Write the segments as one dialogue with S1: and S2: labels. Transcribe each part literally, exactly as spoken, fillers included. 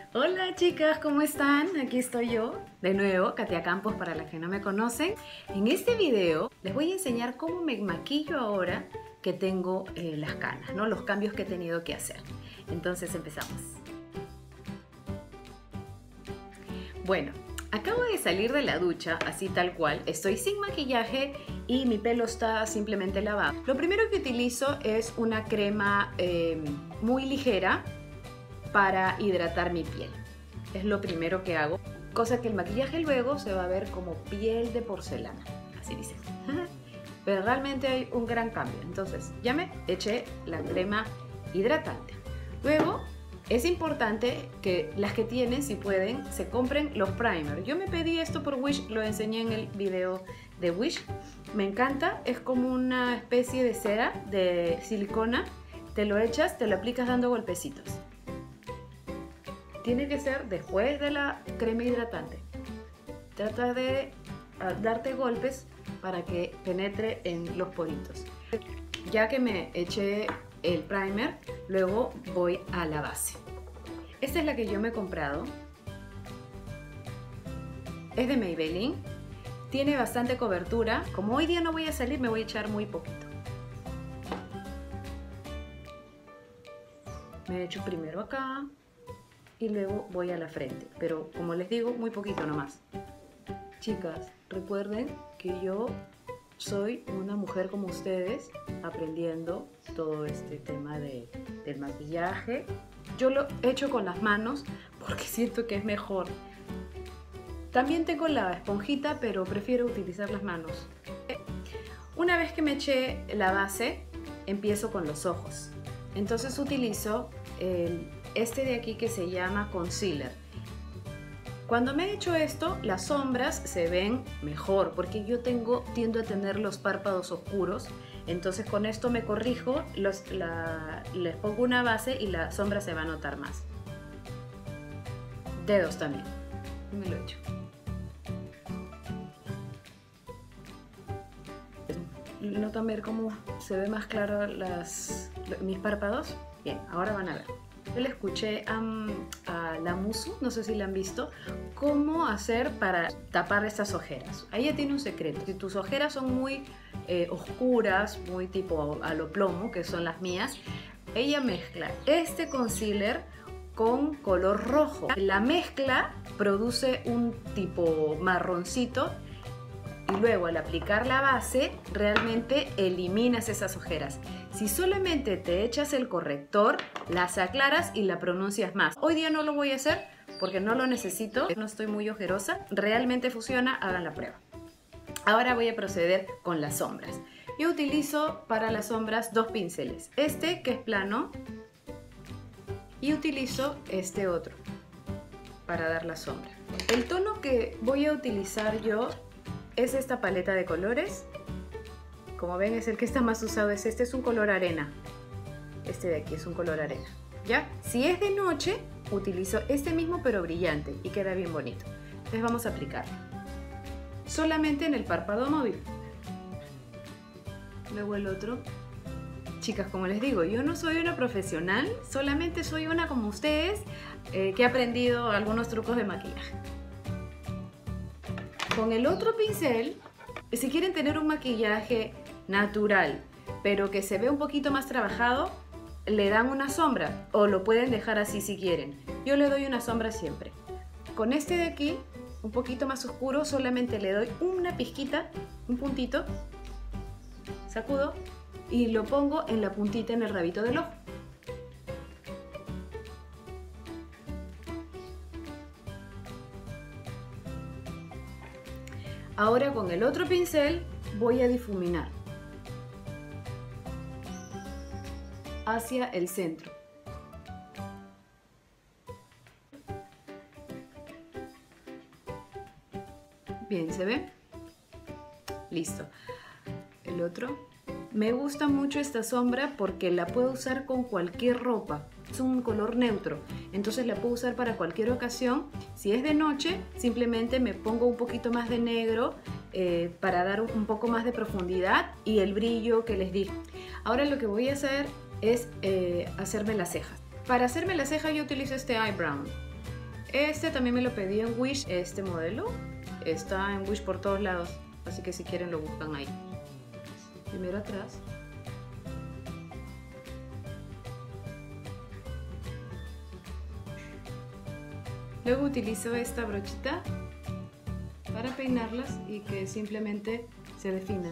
S1: Hola chicas, ¿cómo están? Aquí estoy yo, de nuevo, Katia Campos para las que no me conocen. En este video les voy a enseñar cómo me maquillo ahora que tengo eh, las canas, ¿no? Los cambios que he tenido que hacer. Entonces empezamos. Bueno, acabo de salir de la ducha, así tal cual. Estoy sin maquillaje y mi pelo está simplemente lavado. Lo primero que utilizo es una crema eh, muy ligera para hidratar mi piel. Es lo primero que hago, cosa que el maquillaje luego se va a ver como piel de porcelana, así dice. Pero realmente hay un gran cambio. Entonces ya me eché la crema hidratante. Luego es importante que las que tienen, si pueden, se compren los primers. Yo me pedí esto por Wish, lo enseñé en el video de Wish. Me encanta, es como una especie de cera de silicona. Te lo echas, te lo aplicas dando golpecitos. Tiene que ser después de la crema hidratante. Trata de darte golpes para que penetre en los poritos. Ya que me eché el primer, luego voy a la base. Esta es la que yo me he comprado. Es de Maybelline. Tiene bastante cobertura. Como hoy día no voy a salir, me voy a echar muy poquito. Me echo primero acá y luego voy a la frente, pero como les digo, muy poquito nomás. Chicas, recuerden que yo soy una mujer como ustedes, aprendiendo todo este tema de, del maquillaje. Yo lo he hecho con las manos porque siento que es mejor. También tengo la esponjita, pero prefiero utilizar las manos. Una vez que me eché la base, empiezo con los ojos. Entonces utilizo el este de aquí que se llama concealer. Cuando me he hecho esto, las sombras se ven mejor porque yo tengo, tiendo a tener los párpados oscuros. Entonces con esto me corrijo, los, la, les pongo una base y la sombra se va a notar más. Dedos también. Me lo he hecho. ¿Notan ver cómo se ve más claro las, mis párpados? Bien, ahora van a ver. Yo le escuché um, a la Musu, no sé si la han visto, cómo hacer para tapar estas ojeras. Ella tiene un secreto. Si tus ojeras son muy eh, oscuras, muy tipo a lo plomo, que son las mías, ella mezcla este concealer con color rojo. La mezcla produce un tipo marroncito. Y luego al aplicar la base realmente eliminas esas ojeras. Si solamente te echas el corrector, las aclaras y la pronuncias más. Hoy día no lo voy a hacer porque no lo necesito, no estoy muy ojerosa. Realmente funciona, hagan la prueba. Ahora voy a proceder con las sombras. Yo utilizo para las sombras dos pinceles. Este que es plano y utilizo este otro para dar la sombra. El tono que voy a utilizar yo es esta paleta de colores. Como ven, es el que está más usado, es este, es un color arena. Este de aquí es un color arena, ¿ya? Si es de noche, utilizo este mismo pero brillante y queda bien bonito. Entonces vamos a aplicarlo. Solamente en el párpado móvil. Luego el otro. Chicas, como les digo, yo no soy una profesional, solamente soy una como ustedes, eh, que ha aprendido algunos trucos de maquillaje. Con el otro pincel, si quieren tener un maquillaje natural, pero que se ve un poquito más trabajado, le dan una sombra o lo pueden dejar así si quieren. Yo le doy una sombra siempre. Con este de aquí, un poquito más oscuro, solamente le doy una pizquita, un puntito, sacudo y lo pongo en la puntita en el rabito del ojo. Ahora con el otro pincel voy a difuminar hacia el centro. Bien, ¿se ve? Listo. El otro. Me gusta mucho esta sombra porque la puedo usar con cualquier ropa. Es un color neutro, entonces la puedo usar para cualquier ocasión. Si es de noche, simplemente me pongo un poquito más de negro eh, para dar un poco más de profundidad y el brillo que les di. Ahora lo que voy a hacer es eh, hacerme las cejas. Para hacerme las cejas yo utilizo este eyebrow. Este también me lo pedí en Wish, este modelo. Está en Wish por todos lados, así que si quieren lo buscan ahí. Primero atrás. Luego utilizo esta brochita para peinarlas y que simplemente se defina.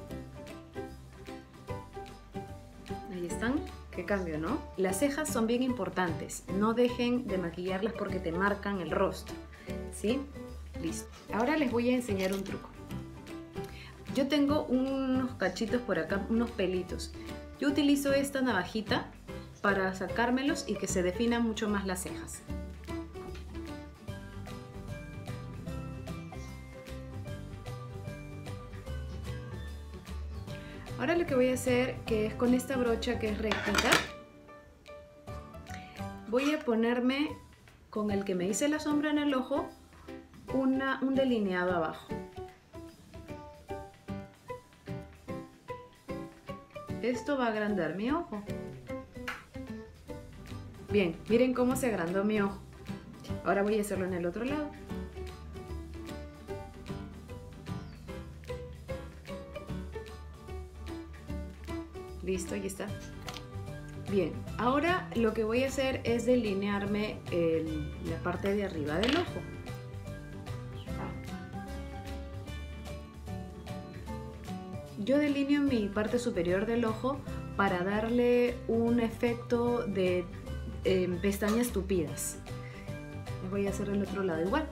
S1: Ahí están. Qué cambio, ¿no? Las cejas son bien importantes. No dejen de maquillarlas porque te marcan el rostro. ¿Sí? Listo. Ahora les voy a enseñar un truco. Yo tengo unos cachitos por acá, unos pelitos. Yo utilizo esta navajita para sacármelos y que se definan mucho más las cejas. Ahora lo que voy a hacer, que es con esta brocha que es rectita, voy a ponerme con el que me hice la sombra en el ojo una, un delineado abajo. Esto va a agrandar mi ojo. Bien, miren cómo se agrandó mi ojo. Ahora voy a hacerlo en el otro lado. Listo, ahí está. Bien, ahora lo que voy a hacer es delinearme el, la parte de arriba del ojo. Yo delineo mi parte superior del ojo para darle un efecto de eh, pestañas tupidas. Les voy a hacer el otro lado igual.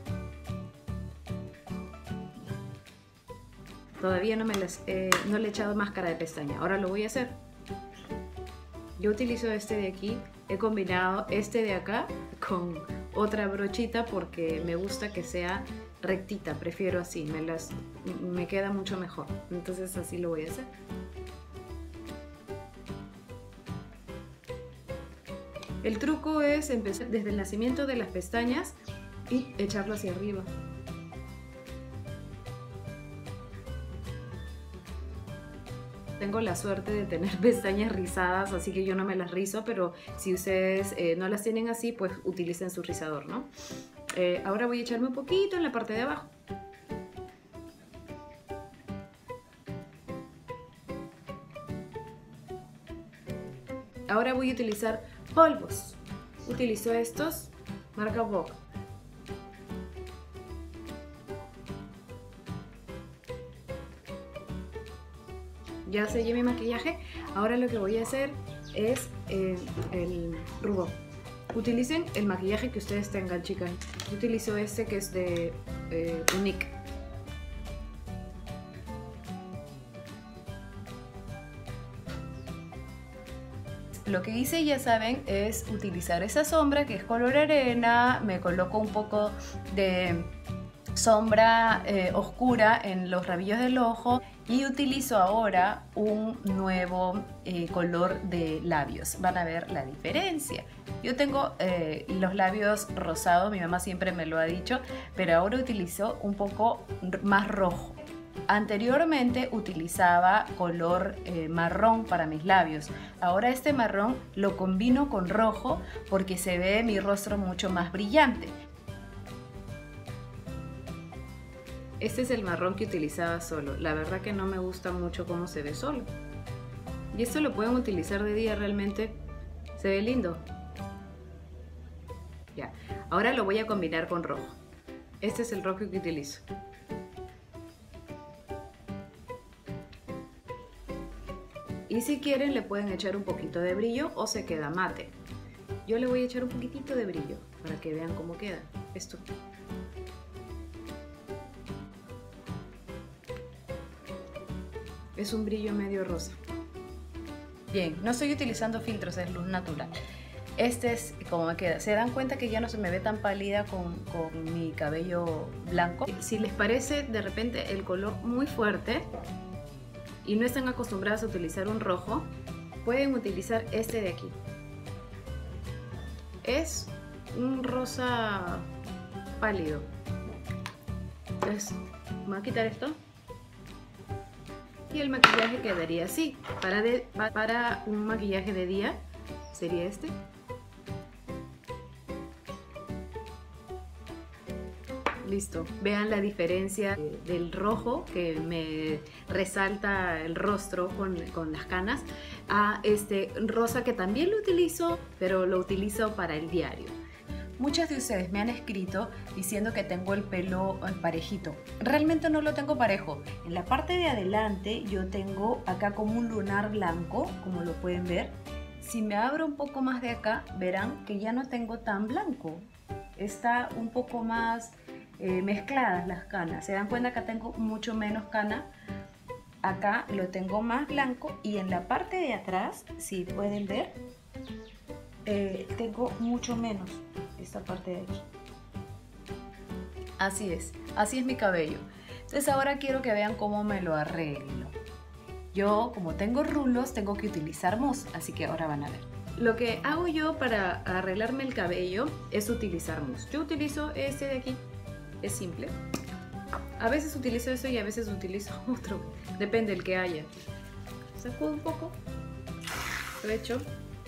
S1: Todavía no, me las, eh, no le he echado máscara de pestaña, ahora lo voy a hacer. Yo utilizo este de aquí, he combinado este de acá con otra brochita porque me gusta que sea rectita, prefiero así, me, las, me queda mucho mejor. Entonces así lo voy a hacer. El truco es empezar desde el nacimiento de las pestañas y echarlo hacia arriba. Tengo la suerte de tener pestañas rizadas, así que yo no me las rizo, pero si ustedes eh, no las tienen así, pues utilicen su rizador, ¿no? Eh, ahora voy a echarme un poquito en la parte de abajo. Ahora voy a utilizar polvos. Utilizo estos, marca Vogue. Ya sellé mi maquillaje, ahora lo que voy a hacer es eh, el rubor. Utilicen el maquillaje que ustedes tengan, chicas. Yo utilizo este que es de eh, Unique. Lo que hice, ya saben, es utilizar esa sombra que es color arena. Me coloco un poco de sombra eh, oscura en los rabillos del ojo y utilizo ahora un nuevo eh, color de labios. Van a ver la diferencia. Yo tengo eh, los labios rosados, mi mamá siempre me lo ha dicho, pero ahora utilizo un poco más rojo. Anteriormente utilizaba color eh, marrón para mis labios. Ahora este marrón lo combino con rojo porque se ve mi rostro mucho más brillante. Este es el marrón que utilizaba solo. La verdad que no me gusta mucho cómo se ve solo. Y esto lo pueden utilizar de día, realmente se ve lindo. Ya, ahora lo voy a combinar con rojo. Este es el rojo que utilizo. Y si quieren le pueden echar un poquito de brillo o se queda mate. Yo le voy a echar un poquitito de brillo para que vean cómo queda esto. Es un brillo medio rosa. Bien, no estoy utilizando filtros, es luz natural. Este es como me queda. Se dan cuenta que ya no se me ve tan pálida con, con mi cabello blanco. Si les parece de repente el color muy fuerte y no están acostumbrados a utilizar un rojo, pueden utilizar este de aquí. Es un rosa pálido. Entonces, voy a quitar esto. Y el maquillaje quedaría así. Para, de, para un maquillaje de día sería este. Listo. Vean la diferencia del rojo que me resalta el rostro con, con las canas a este rosa que también lo utilizo, pero lo utilizo para el diario. Muchas de ustedes me han escrito diciendo que tengo el pelo parejito. Realmente no lo tengo parejo. En la parte de adelante yo tengo acá como un lunar blanco, como lo pueden ver. Si me abro un poco más de acá, verán que ya no tengo tan blanco. Está un poco más eh, mezcladas las canas. Se dan cuenta que tengo mucho menos cana. Acá lo tengo más blanco y en la parte de atrás, si pueden ver, eh, tengo mucho menos esta parte de aquí. Así es, así es mi cabello. Entonces ahora quiero que vean cómo me lo arreglo. Yo, como tengo rulos, tengo que utilizar mousse, así que ahora van a ver. Lo que hago yo para arreglarme el cabello es utilizar mousse. Yo utilizo este de aquí, es simple. A veces utilizo eso y a veces utilizo otro, depende del que haya. Sacudo un poco, lo echo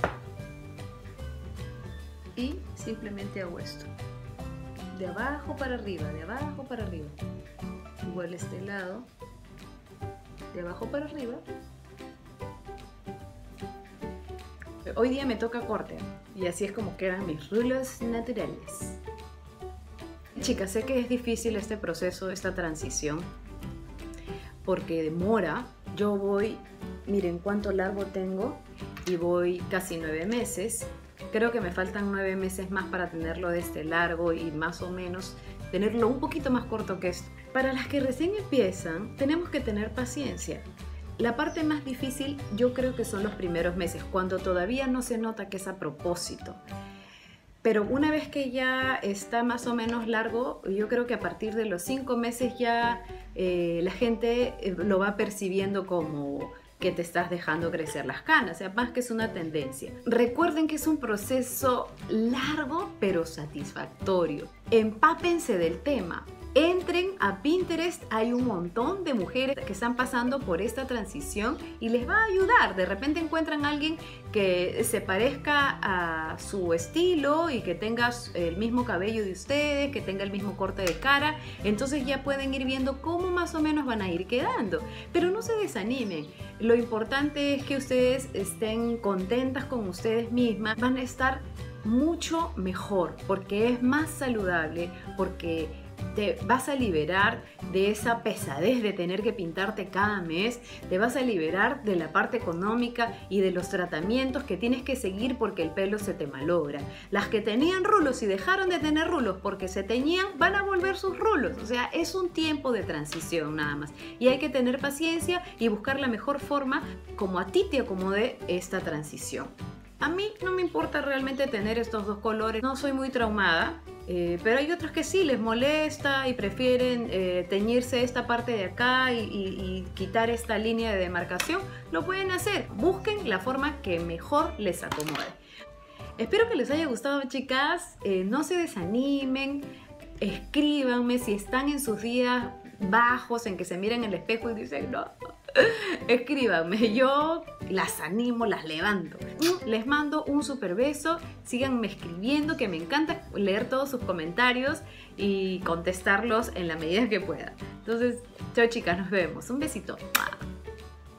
S1: y simplemente hago esto. De abajo para arriba, de abajo para arriba. Igual este lado, de abajo para arriba. Hoy día me toca corte y así es como quedan mis rulos naturales. Chicas, sé que es difícil este proceso, esta transición, porque demora. Yo voy, miren cuánto largo tengo y voy casi nueve meses. Creo que me faltan nueve meses más para tenerlo de este largo y más o menos tenerlo un poquito más corto que esto. Para las que recién empiezan, tenemos que tener paciencia. La parte más difícil yo creo que son los primeros meses, cuando todavía no se nota que es a propósito. Pero una vez que ya está más o menos largo, yo creo que a partir de los cinco meses ya eh, la gente lo va percibiendo como que te estás dejando crecer las canas, o sea, más que es una tendencia. Recuerden que es un proceso largo pero satisfactorio. Empápense del tema. Entren a Pinterest, hay un montón de mujeres que están pasando por esta transición y les va a ayudar. De repente encuentran a alguien que se parezca a su estilo y que tenga el mismo cabello de ustedes, que tenga el mismo corte de cara. Entonces ya pueden ir viendo cómo más o menos van a ir quedando. Pero no se desanimen. Lo importante es que ustedes estén contentas con ustedes mismas. Van a estar mucho mejor porque es más saludable, porque te vas a liberar de esa pesadez de tener que pintarte cada mes, te vas a liberar de la parte económica y de los tratamientos que tienes que seguir porque el pelo se te malogra. Las que tenían rulos y dejaron de tener rulos porque se teñían, van a volver sus rulos. O sea, es un tiempo de transición nada más. Y hay que tener paciencia y buscar la mejor forma como a ti te acomode esta transición. A mí no me importa realmente tener estos dos colores, no soy muy traumada, eh, pero hay otros que sí les molesta y prefieren eh, teñirse esta parte de acá y, y, y quitar esta línea de demarcación. Lo pueden hacer, busquen la forma que mejor les acomode. Espero que les haya gustado, chicas, eh, no se desanimen, escríbanme si están en sus días bajos en que se miran en el espejo y dicen no. Escríbanme, yo las animo, las levanto. Les mando un super beso, síganme escribiendo, que me encanta leer todos sus comentarios y contestarlos en la medida que pueda. Entonces, chao chicas, nos vemos. Un besito.